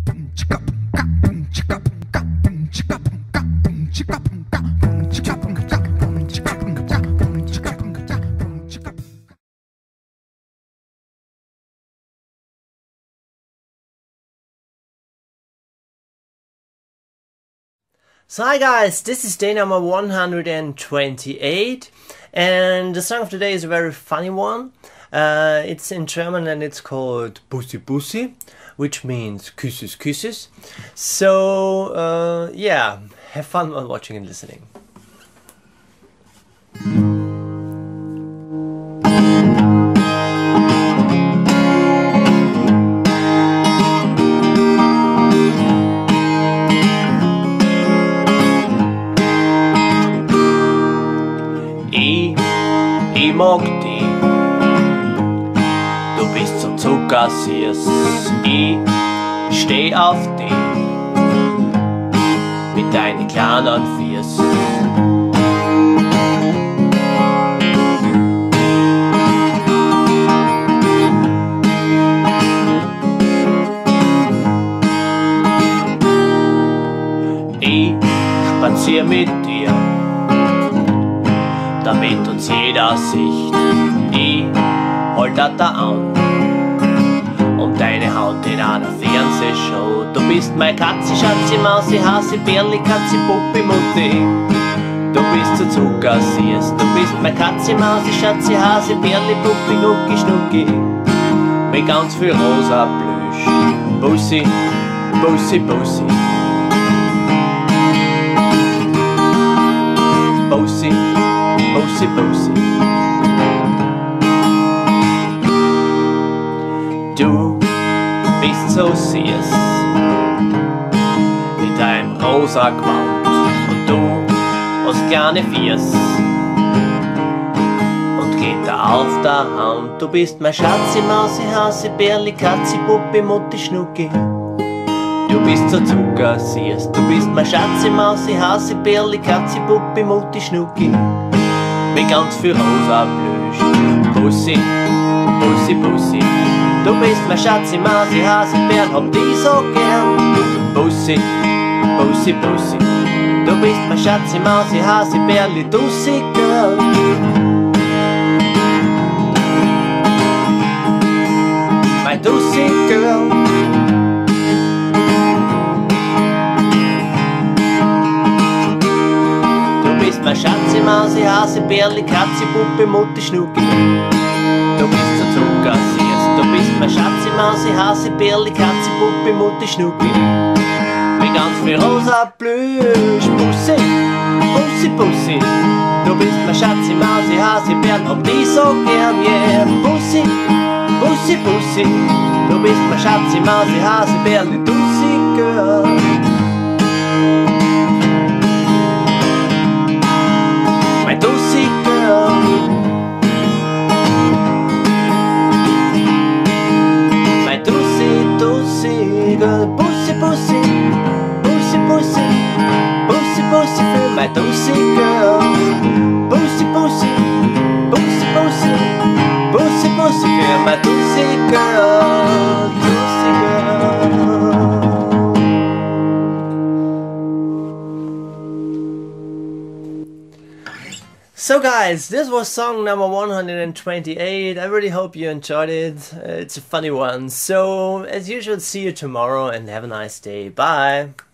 So hi guys, this is day number 128 and the song of today is a very funny one. It's in German and it's called Bussi Bussi, which means Küsses Küsses. So yeah, have fun while watching and listening. Ich mag dich, du bist so zuckersüß. Ich steh auf dich mit deinen kleinen Füßen. Ich spazier mit dir, damit uns jeder sieht. Ich halt da an um deine Haut in einer Fernsehshow. Du bist mein Katzi, Schatzi, Mausi, Hasi, Bärli, Katzi, Puppi, Mutti. Du bist so zuckersüß. Du bist mein Katzi, Mausi, Schatzi, Hasi, Bärli, Puppi, Nucki, Schnucki. Mit ganz viel rosa Plüsch. Bussi, Bussi, Bussi. Bussi, Bussi, Bussi. Du bist so süß mit deinem rosa Gewand und du hast kleine Fies und Gitter auf der Hand. Du bist mein Schatzi, Mausi, Hasi, Bärli, Katzi, Puppi, Mutti, Schnucki. Du bist so zuckersüß. Du bist mein Schatzi, Mausi, Hasi, Bärli, Katzi, Puppi, Mutti, Schnucki. Mit ganz viel rosa Plüsch. Bussi, Bussi, Bussi. Du bist mein Schatzi, Mausi, Hasi, Bärli, hab dich so gern. Bussi, Bussi, Bussi. Du bist mein Schatzi, Mausi, Hasi, Bärli, Dussi Girl. My Dussi Girl. Mein Schatzi, Mausi, Hasi, Bärli, Katzi, Puppi, Mutti, Schnucki. Du bist so zuckersüß. Du bist mein Schatzi, Mausi, Hasi, Bärli, Katzi, Puppi, Mutti, Schnucki. Mit ganz viel rosa Plüsch. Bussi, Bussi, Bussi. Du bist mein Schatzi, Mausi, Hasi, Bärli, hab dich so gern, yeah. Bussi, Bussi, Bussi. Du bist mein Schatzi, Mausi, Hasi, Bärli, Dussi Girl. My Dussi Girl. My Dussi, Dussi Girl. Bussi, Bussi, Bussi, Bussi. Bussi, Bussi für my Dussi Girl. Bussi, Bussi, Bussi, Bussi. Bussi, Bussi für my Dussi Girl. Dussi Girl. So guys, this was song number 128. I really hope you enjoyed it. It's a funny one. So as usual, see you tomorrow and have a nice day. Bye.